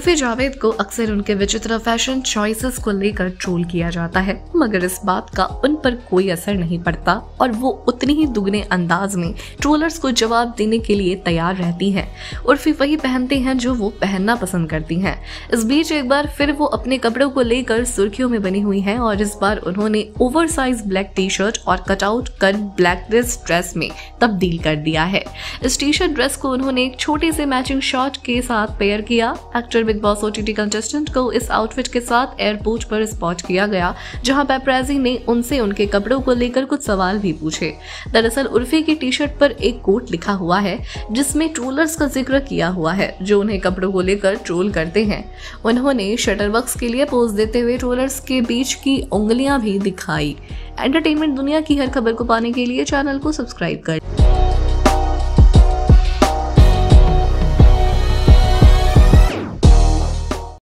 उर्फी जावेद को अक्सर उनके विचित्र फैशन चॉइसेस को लेकर ट्रोल किया जाता है, मगर इस बात का उन पर कोई असर नहीं पड़ता और वो उतनी ही दुगने अंदाज में ट्रोलर्स को जवाब देने के लिए तैयार रहती हैं। उर्फी वही पहनते हैं जो वो पहनना पसंद करती हैं। इस बीच एक बार फिर वो अपने कपड़ों को लेकर सुर्खियों में बनी हुई हैं और इस बार उन्होंने ओवरसाइज ब्लैक टी शर्ट और कटआउट कर ब्लैक ड्रेस में तब्दील कर दिया है। इस टी शर्ट ड्रेस को उन्होंने एक छोटे से मैचिंग शॉर्ट के साथ पेयर किया। Actor Bigg Boss OTT contestant को इस आउटफिट के साथ एयरपोर्ट पर स्पॉट किया गया, जहां पेपराजी ने उनसे उनके कपड़ों को लेकर कुछ सवाल भी पूछे। दरअसल उर्फी की टी शर्ट पर एक कोट लिखा हुआ है जिसमें ट्रोलर्स का जिक्र किया हुआ है जो उन्हें कपड़ों को लेकर ट्रोल करते हैं। उन्होंने शटरबॉक्स के लिए पोज देते हुए ट्रोलर्स के बीच की उंगलियां भी दिखाई। एंटरटेनमेंट दुनिया की हर खबर को पाने के लिए चैनल को सब्सक्राइब कर